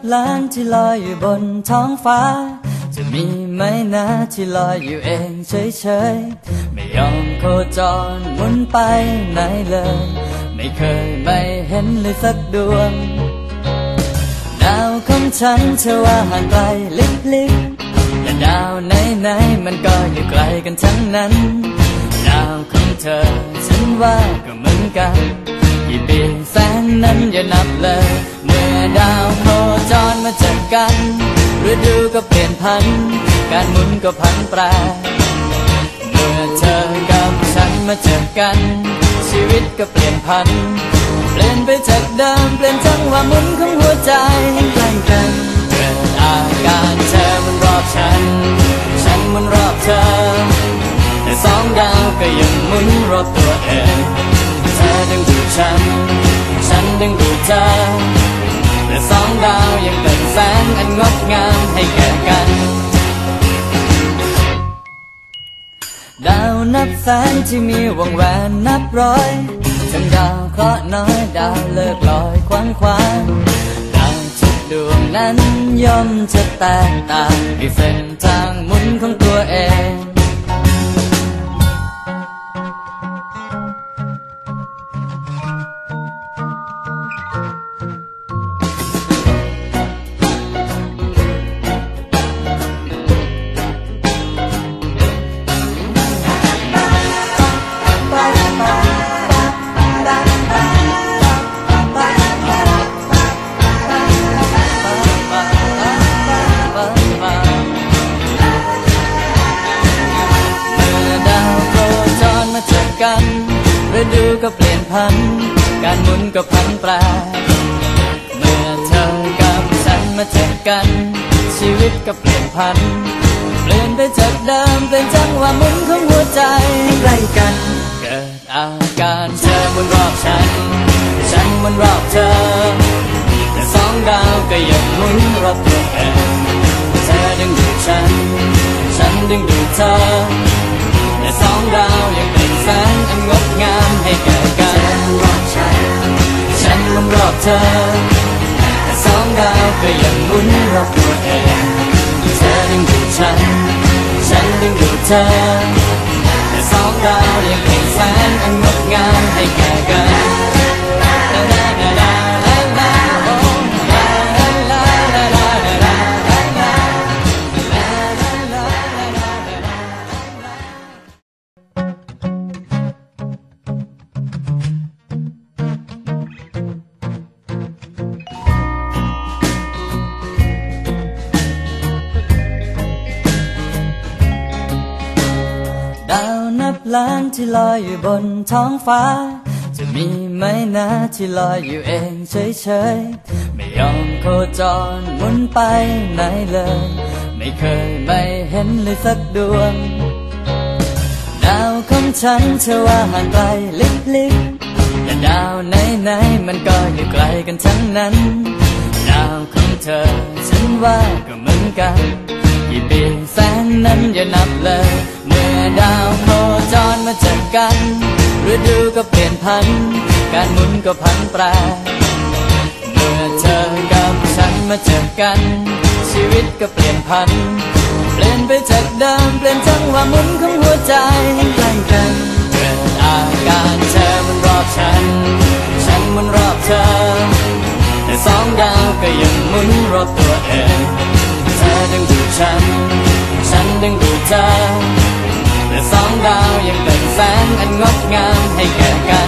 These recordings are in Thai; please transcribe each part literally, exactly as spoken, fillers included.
ล้านที่ลอยอยู่บนท้องฟ้าจะมีไหมนะที่ลอยอยู่เองเฉยๆไม่ยอมโคจรหมุนไปไหนเลยไม่เคยไม่เห็นเลยสักดวงดาวของฉันเชื่อว่าห่างไกลลิบๆแต่ดาวไหนๆมันก็อยู่ไกลกันทั้งนั้นดาวของเธอฉันว่าก็เหมือนกันกี่ปีแสนนั้นอย่านับเลยเมื่อดาวโคจรมาเจอกันฤดูก็เปลี่ยนพันการหมุนก็พันแปรเมื่อเธอกับฉันมาเจอกันชีวิตก็เปลี่ยนพันเปลี่ยนไปจากเดิมเปลี่ยนจังหวะหมุนของหัวใจใกล้กันเกิดอาการเธอมันรอบฉันฉันมันรอบเธอแต่สองดาวก็ยังหมุนรอบตัวเองเธอดึงดูดฉันฉันดึงดูดเธอแต่สองดาวยังเป็นแสงอันงดงามให้แก่กันดาวนับแสนที่มีวงแหวนนับร้อยทั้งดาวเคราะห์น้อยดาวเลิกลอยคว้างคว้างดาวทุกดวงนั้นย่อมจะแตกต่างในเส้นทางหมุนของตัวเองฤดูก็เปลี่ยนพันการหมุนก็พันแปรเมื่อเธอกับฉันมาเจอกันชีวิตก็เปลี่ยนพันเปลี่ยนไปจากเดิมเป็นจังหวะหมุนของหัวใจใกล้กันเกิดอาการเธอหมุนรอบฉันฉันหมุนรอบเธอแต่สองดาวก็ยังหมุนรอบตัวเองเธอดึงดูดฉันฉันดึงดูดเธอแต่สองดาวยังเป็นแสงอันงดงามให้แก่กันฉันมันรอบเธอแต่สองดาวก็ยังหมุนรอบตัวเองเธอดึงดูดฉันฉันดึงดูดเธอแต่สองดาวยังเป็นแสงอันงดงามให้แก่กันดาวนับล้านที่ลอยอยู่บนท้องฟ้าจะมีไหมนะที่ลอยอยู่เองเฉยๆไม่ยอมโคจรหมุนไปไหนเลยไม่เคยไม่เห็นเลยสักดวงดาวของฉันเชื่อว่าห่างไกลลิบๆแต่ดาวไหนๆมันก็อยู่ไกลกันทั้งนั้นดาวของเธอฉันว่าก็เหมือนกันกี่ปีแสนนั้นอย่านับเลยเมื่อดาวโคจรมาเจอกันฤดูก็เปลี่ยนพันการหมุนก็พันแปรเมื่อเธอกับฉันมาเจอกันชีวิตก็เปลี่ยนพันเปลี่ยนไปจากเดิมเปลี่ยนจังหวะหมุนของหัวใจใกล้กันเกิดอาการเธอมันรอบฉันฉันมันรอบเธอแต่สองดาวก็ยังหมุนรอบตัวเองเธอดึงดูดฉันฉันดึงดูดเธอแต่สองดาวยังเป็นแสงอันงดงามให้แก่กัน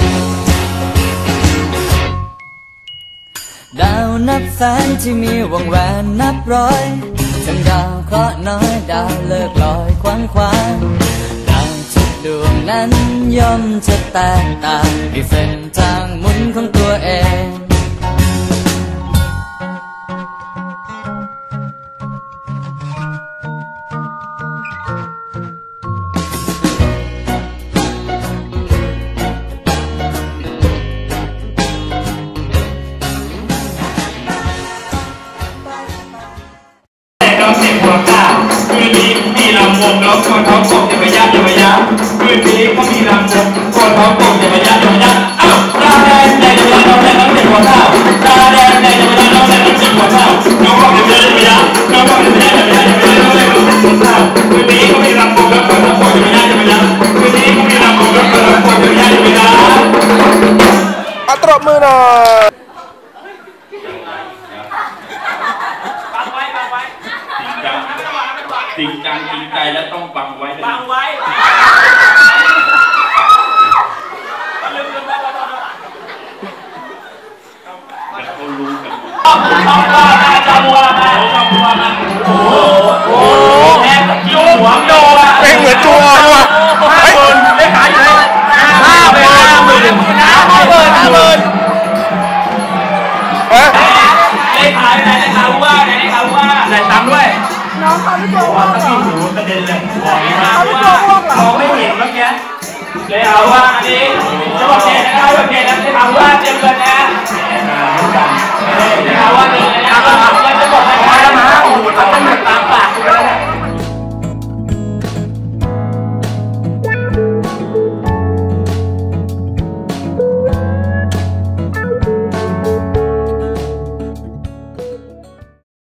ดาวนับแสนที่มีวงแหวนนับร้อยทั้งดาวเคราะห์น้อยดาวเลิกลอยคว้างคว้างดาวทุกดวงนั้นย่อมจะแตกต่างในเส้นทางหมุนของตัวเองน้องคนท้องกบอย่าไปยัดอย่าไปยัดพื้นที่เขามีลำวงคนท้องกบอย่าไปยัดอย่าไปยัดอ้าวมือหน่อยบังไว้บังไว้จริงจังจริงจังจริงใจแล้วต้องบังไว้บังไว้ลืมลืมแล้วแต่เขารู้กันชอบชอบว่าชอบว่าชอบว่าโอ้โหแทบจะกิ้วหัวโดอ่ะเพลงเหมือนจูออนว่ะห้าหมื่นได้ขายอยู่เลยห้าหมื่นห้าหมื่นห้าหมื่นห้าหมื่นฮะได้ขายไหนได้ข่าวว่าไหนได้ข่าวว่าได้ตังค์ด้วยน้องเขาไม่ตัวอ้วกเหรอหนูประเด็นเลยบอกอย่างนี้เขาไม่ตัวอ้วกเหรอมองไม่เห็นเมื่อกี้เลยเอาว่าอันนี้จะบอกเกณฑ์นะครับบอกเกณฑ์นะได้ข่าวว่าเตรียมเงินนะ